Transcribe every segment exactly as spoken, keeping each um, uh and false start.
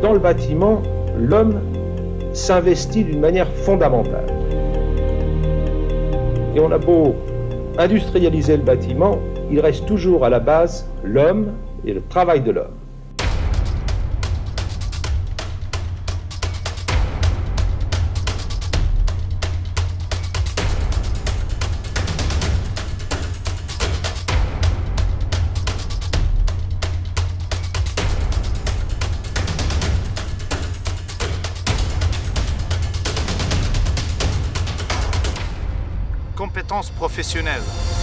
dans le bâtiment, l'homme s'investit d'une manière fondamentale. Et on a beau industrialiser le bâtiment, il reste toujours à la base l'homme et le travail de l'homme. Compétences professionnelles.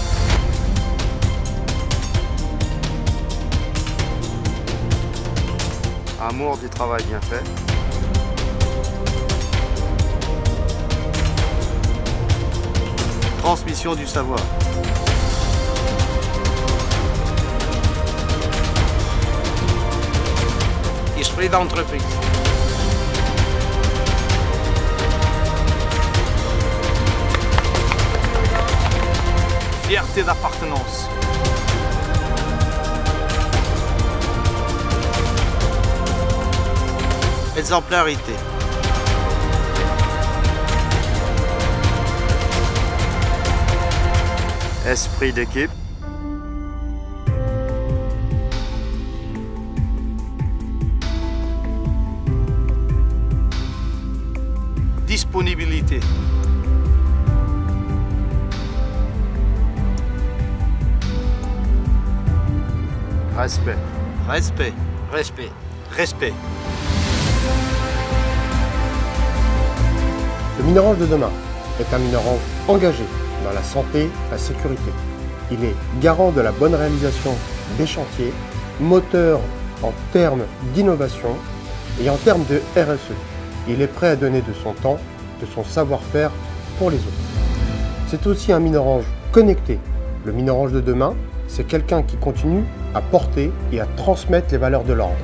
Amour du travail bien fait. Transmission du savoir. Esprit d'entreprise. Fierté d'appartenance. Exemplarité. Esprit d'équipe. Disponibilité. Respect. Respect. Respect. Respect. Le Minorange de demain est un Minorange engagé dans la santé, la sécurité. Il est garant de la bonne réalisation des chantiers, moteur en termes d'innovation et en termes de R S E. Il est prêt à donner de son temps, de son savoir-faire pour les autres. C'est aussi un Minorange connecté. Le Minorange de demain, c'est quelqu'un qui continue à porter et à transmettre les valeurs de l'ordre.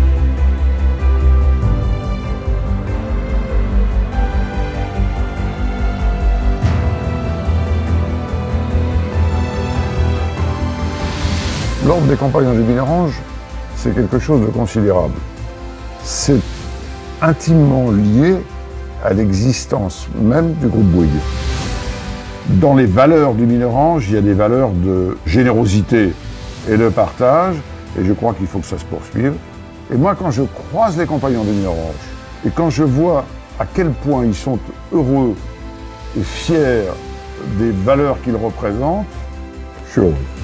L'ordre des compagnons du Minorange, c'est quelque chose de considérable. C'est intimement lié à l'existence même du groupe Bouygues. Dans les valeurs du Minorange, il y a des valeurs de générosité et de partage, et je crois qu'il faut que ça se poursuive. Et moi, quand je croise les compagnons du Minorange, et quand je vois à quel point ils sont heureux et fiers des valeurs qu'ils représentent, je suis heureux.